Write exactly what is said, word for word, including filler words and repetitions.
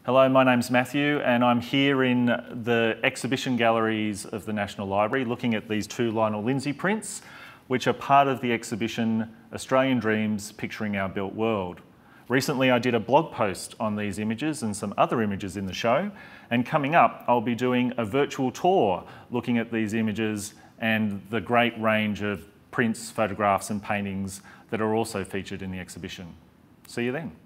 Hello, my name's Matthew and I'm here in the exhibition galleries of the National Library looking at these two Lionel Lindsay prints, which are part of the exhibition Australian Dreams Picturing Our Built World. Recently I did a blog post on these images and some other images in the show, and coming up I'll be doing a virtual tour looking at these images and the great range of prints, photographs and paintings that are also featured in the exhibition. See you then.